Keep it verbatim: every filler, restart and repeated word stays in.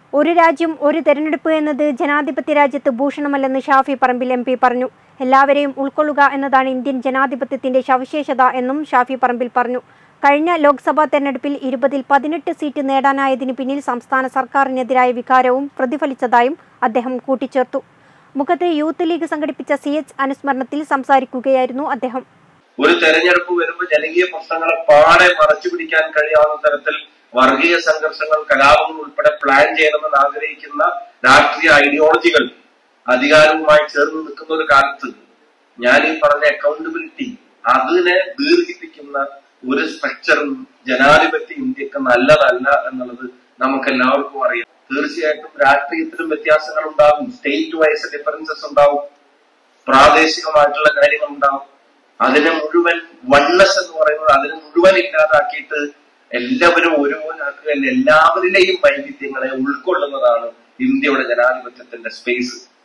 ഒരു രാജ്യം ഒരു തെരഞ്ഞെടുപ്പ് എന്നത് ജനാധിപത്യ രാജ്യത്ത് ഭൂഷണമല്ലെന്ന് ഷാഫി പറമ്പിൽ എം പി പറഞ്ഞു. എല്ലാവരെയും ഉൾക്കൊള്ളുക എന്നതാണ് ഇന്ത്യൻ ജനാധിപത്യത്തിന്റെ സവിശേഷത എന്നും ഷാഫി പറമ്പിൽ പറഞ്ഞു. കഴിഞ്ഞ ലോക്സഭാ തെരഞ്ഞെടുപ്പിൽ ഇരുപതിൽ പതിനെട്ട് സീറ്റ് നേടാനായതിനു പിന്നിൽ സംസ്ഥാന സർക്കാരിനെതിരായ വികാരവും പ്രതിഫലിച്ചതായും അദ്ദേഹം കൂട്ടിച്ചേർത്തു. മുഖത്ത് യൂത്ത് ലീഗ് സംഘടിപ്പിച്ച സി എച്ച് അനുസ്മരണത്തിൽ സംസാരിക്കുകയായിരുന്നു അദ്ദേഹം. ഒരു തെരഞ്ഞെടുപ്പ് വരുമ്പോൾ ജനകീയ പ്രശ്നങ്ങളെ പാടെ മറച്ചു പിടിക്കാൻ കഴിയാവുന്ന തരത്തിൽ വർഗീയ സംഘർഷങ്ങൾ, കലാപങ്ങൾ ഉൾപ്പെടെ പ്ലാൻ ചെയ്യണമെന്ന് ആഗ്രഹിക്കുന്ന രാഷ്ട്രീയ ഐഡിയോളജികൾ അധികാരവുമായി ചേർന്ന് നിൽക്കുന്ന ഒരു കാലത്ത് ഞാൻ ഈ പറഞ്ഞ അക്കൗണ്ടബിലിറ്റി അതിനെ ദീർഘിപ്പിക്കുന്ന ഒരു സ്ട്രക്ചറും ജനാധിപത്യ ഇന്ത്യക്ക് നല്ലതല്ല എന്നുള്ളത് നമുക്ക് എല്ലാവർക്കും അറിയാം. തീർച്ചയായിട്ടും രാഷ്ട്രീയത്തിലും വ്യത്യാസങ്ങൾ ഉണ്ടാകും, സ്റ്റേറ്റ് വൈസ് ഡിഫറൻസസ് ഉണ്ടാവും, പ്രാദേശികമായിട്ടുള്ള കാര്യങ്ങൾ ഉണ്ടാവും. അതിനെ മുഴുവൻ വൺനെസ് എന്ന് പറയുന്നത് അതിനെ മുഴുവൻ ഇല്ലാതാക്കിയിട്ട് എല്ലാവരും ഒരുപോലെ എല്ലാവരിലെയും വൈവിധ്യങ്ങളെ ഉൾക്കൊള്ളുന്നതാണ് ഇന്ത്യയുടെ ജനാധിപത്യത്തിന്റെ സ്പേസ്.